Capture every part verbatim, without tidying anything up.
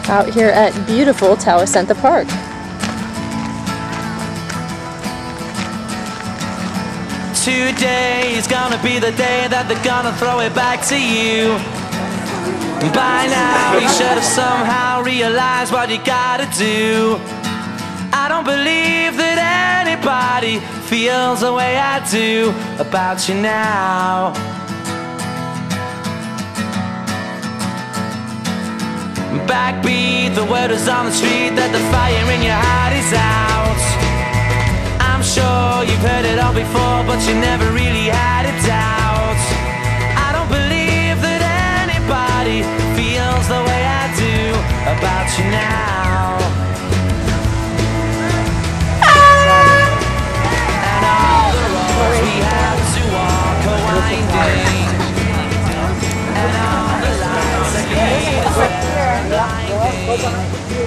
out here at beautiful Tawasentha Park. Today is gonna be the day that they're gonna throw it back to you. By now you should have somehow realized what you gotta do. I don't believe that anybody feels the way I do about you now. Backbeat, the word is on the street that the fire in your heart is out. I'm sure you've heard it all before, but you never really had a doubt. I don't believe that anybody feels the way I do about you now. And all the roads we have to walk are winding, and all the lights that lead us are blinding.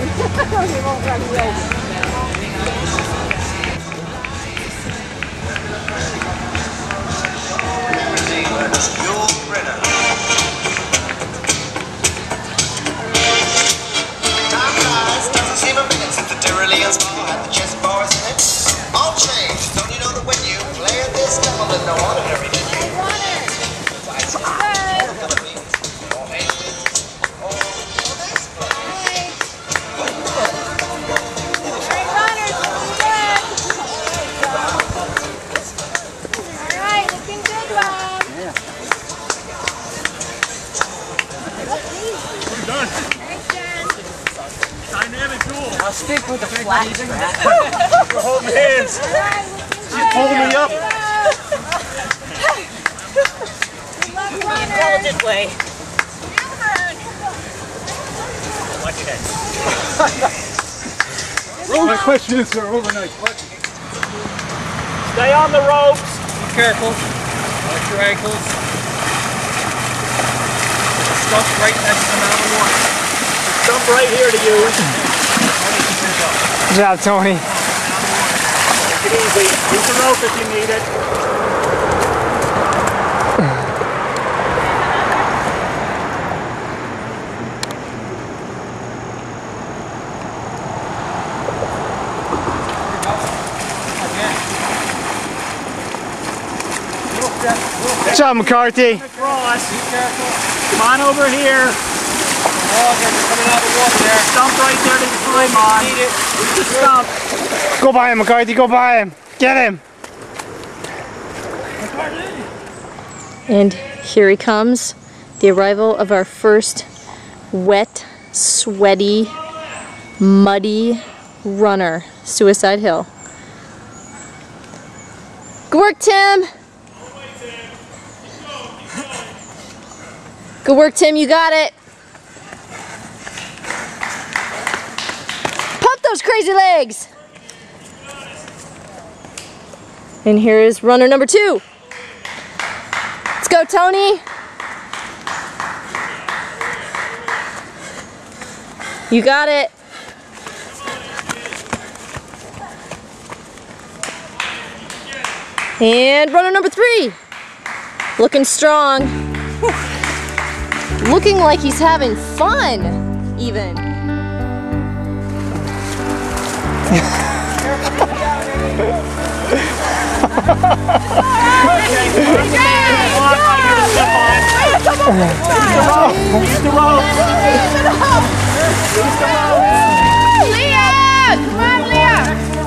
Your Brenner. Time flies, doesn't seem a minute since the Tyrolean Spa had the chess bars in it. All changed, don't you know that when you play at this level in no ordinary venue? I'll stick with the flat strap. You're holding hands. She's pulling me up. The intelligent way. My questions are overnight. Stay on the ropes. Be careful. Watch your ankles. Stuff right next to the mountain one. Jump right here to use. Good job, Tony. Take it easy. Use the rope if you need it. Good job, McCarthy. Across. Be careful. Come on over here. Oh, you're coming out of the water there. Stump right there to climb on. Need it. Use the stump. Go by him, McCarthy. Go by him. Get him. And here he comes, the arrival of our first wet, sweaty, muddy runner, Suicide Hill. Good work, Tim. Good work, Tim. You got it. Pump those crazy legs. And here is runner number two. Let's go, Tony. You got it. And runner number three. Looking strong. Looking like he's having fun, even. Leah! Come on, Leah!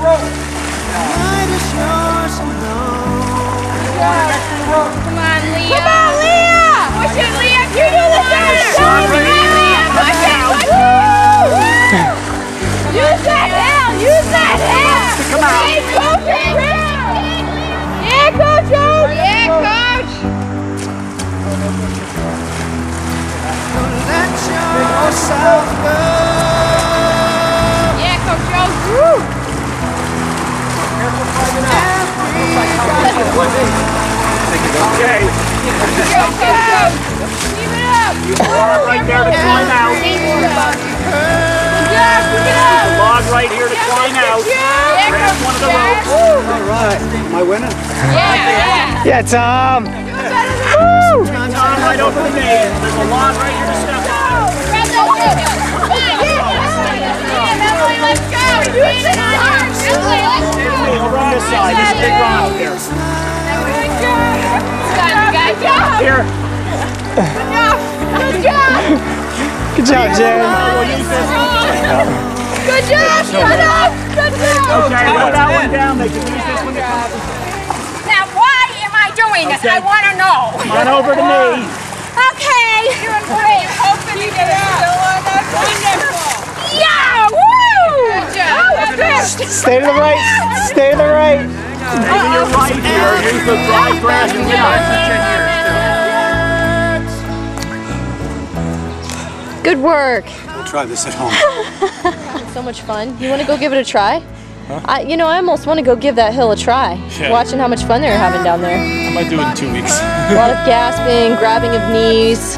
Come on, Leah! Come on, Leah! Push it, Leah! You do the center! Leah! Push it! Push it! Use that hill! Use that hill! Come on! Hey, coach! Yeah, coach! Yeah, coach! Yeah, coach! Woo! Okay. Go, coach! Keep it up! You log right there to climb out. Yeah, pick it up! Log right here to climb out. Grab one of the ropes. All right. Am I winning? Yeah! Yeah, Tom. Tom right over the maze. There's a log right here to step on. Grab that rope! Come on, Good job, Jen. Good job, shut up! Good job! Okay, put that one down. They can use this one to come. Now, why am I doing this? I want to know. Come on over to me. Okay. You're doing great. Hoping you get it still on. That's wonderful. Yeah! Woo! Good job. Oh, that's it. Stay to the right. Stay to the right. Maybe you're right here. Use the dry grass and get Good work. We'll try this at home. So much fun. You want to go give it a try? Huh? I, you know, I almost want to go give that hill a try. Yeah. Watching how much fun they're having down there. I might do it in two weeks. A lot of gasping, grabbing of knees.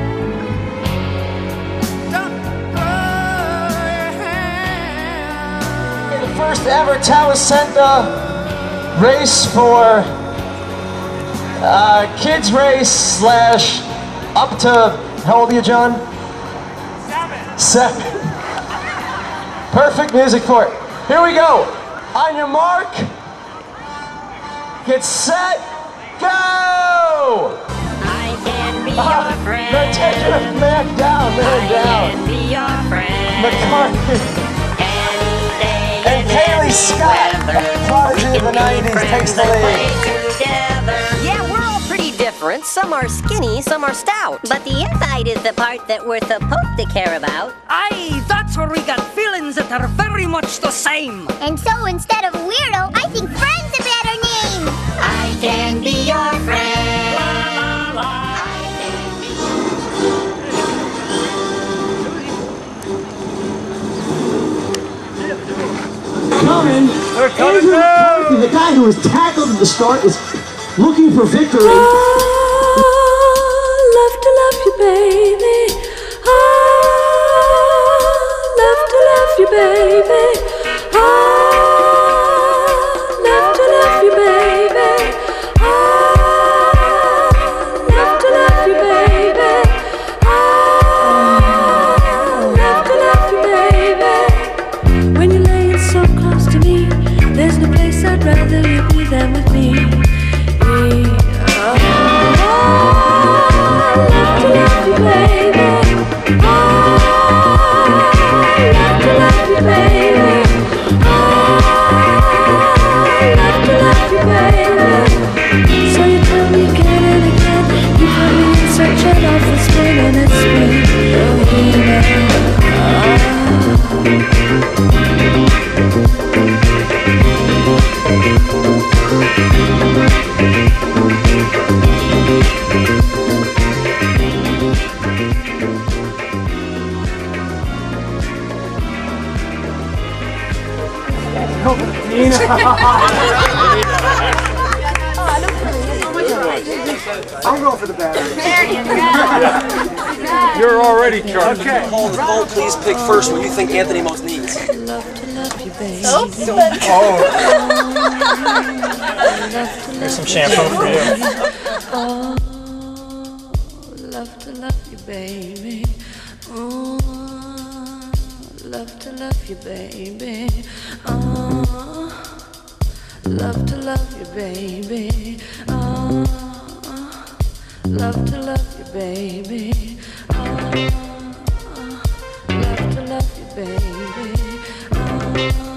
The first ever Tawasentha race for uh, kids race slash up to, how old are you, John? Seven. Seven. Perfect music for it. Here we go. On your mark, get set, go! I can be your friend. They're taking a man down, man down. I can be your friend. McCarthy. Any day And Kaylee Scott, prodigy of the nineties, takes the lead. Yeah, we're all pretty different. Some are skinny, some are stout. But the inside is the part that we're supposed to care about. Aye, that's where we got feelings that are very much the same. And so instead of weirdo, I think friend's a better name. I can be your friend. La, la, la. Coming. They're coming Andrew down. McCarthy, the guy who was tackled at the start, is looking for victory. Oh, love to love you, baby. Oh, love to love you, baby. Oh, love to love you, baby. Oh, love to love you, baby. Oh, love to love you, baby. When you're laying so close to me, there's no place I'd rather you be than with me. Oh, love to love you, baby. Oh, love to love you, baby. Oh, love to love you, baby. So you tell me again and again, you put me in such an awful spin and it's spin. I'm going for the battery. You're already charged. Okay. Call the phone, please pick first what you think Anthony most needs. Love to love you, baby. Oh. Here's some shampoo for you. Oh, love to love you, baby. Oh, love to love you, baby. Oh, love to love you, baby. Oh, love to love you, baby. Oh, love to love you, baby. Oh,